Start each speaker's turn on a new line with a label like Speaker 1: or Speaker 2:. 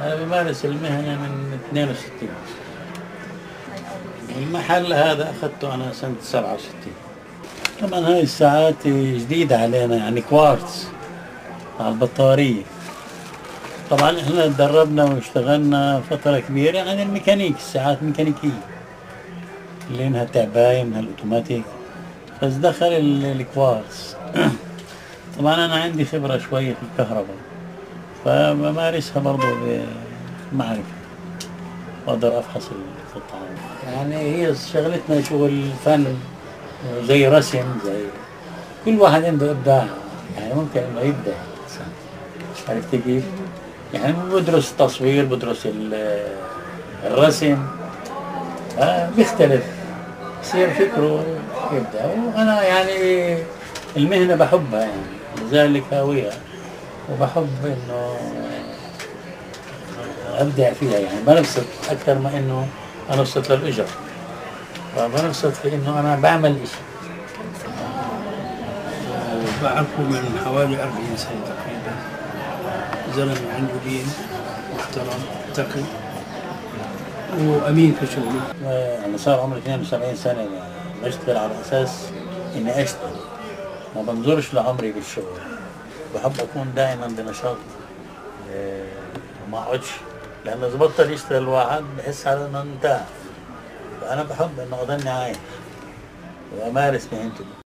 Speaker 1: أنا بمارس المهنة من 62. المحل هذا أخذته أنا سنة 67. طبعا هاي الساعات جديدة علينا، يعني كوارتز على البطارية. طبعا احنا تدربنا واشتغلنا فترة كبيرة عن الميكانيك، الساعات ميكانيكية اللي انها تعباية منها الاوتوماتيك، بس دخل الكوارتز. طبعا انا عندي خبرة شوية في الكهرباء، فبمارسها برضو بمعرفة، واقدر افحص القطعة. يعني هي شغلتنا شغل فن، زي رسم، زي كل واحد عنده ابداع، يعني ممكن انه يبدع الانسان. عرفت كيف؟ يعني بدرس تصوير، بدرس الرسم، بيختلف، يصير فكره يبدع. وانا يعني المهنة بحبها، يعني لذلك هاويها، وبحب انه ابدع فيها، يعني بنبسط اكثر ما انه انبسط للاجر، فبنبسط في انه انا بعمل اشي.
Speaker 2: بعرفه من حوالي 40 سنة تقريبا. زلمة عنده دين، محترم، تقي، وأمين في شغله.
Speaker 1: أنا صار عمري 72 سنة، بشتغل على أساس إني أشتغل، ما بنظرش لعمري بالشغل. بحب أكون دائما بنشاط، وما أقعدش، لأنه إذا بطل يشتغل الواحد بحس على إنه انتهى. فأنا بحب إنه أضلني عايش وأمارس مهنتي.